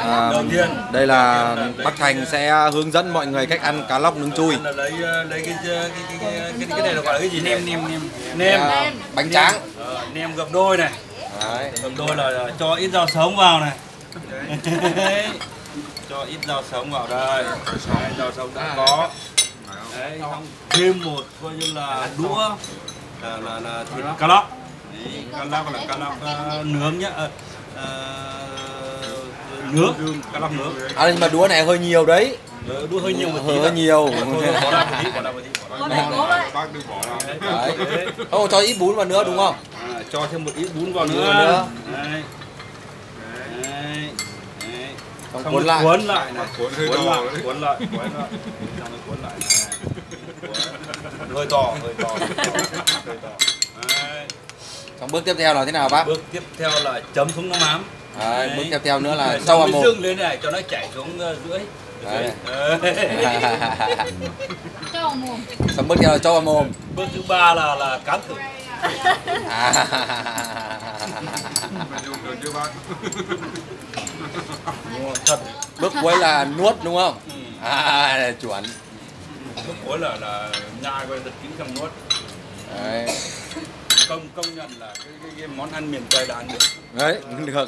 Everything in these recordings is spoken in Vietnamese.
Đầu tiên đây là bác Thành sẽ hướng dẫn mọi người cách ăn cá lóc nướng chui. lấy cái này là gọi là cái gì? Nem. Bánh tráng. Nem gập đôi này. Đấy. Gập đôi là cho ít rau sống vào này. Cho ít rau sống vào đây. Rau sống đã có. Đấy, xong thêm một coi như là đũa là thịt cá lóc. Đấy, cá lóc là cá lóc nướng nhá. Nướng, cá lóc nướng. Nhưng mà đũa này hơi nhiều đấy. Đũa hơi nhiều một tí. Hơi nhiều. Bỏ ra một tí. Đấy. Không cho ít bún vào nữa đúng không? Cho thêm một ít bún vào nữa. Đấy. Xong cuốn lại này. Cuốn lại. Xong rồi cuốn lại này. Hơi to. Đấy. Xong bước tiếp theo là thế nào bác? Bước tiếp theo là chấm xuống nước mắm. Đấy, bước tiếp theo nữa là sâu vào mồm. Dương lên này cho nó chảy xuống rưỡi. Cho vào mồm. Xong bước theo là cho vào mồm. Bước thứ ba là cán thử. Thật. Bước cuối là nuốt đúng không? Chuẩn. Bước cuối là nhai coi thật kín trong nuốt. Đấy. Công nhận là cái món ăn miền Tây đã ăn được. Đấy, được.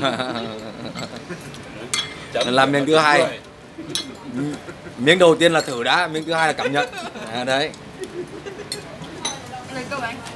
Làm miếng thứ hai. Miếng đầu tiên là thử đã, miếng thứ hai là cảm nhận. Đấy. Lấy cơm anh.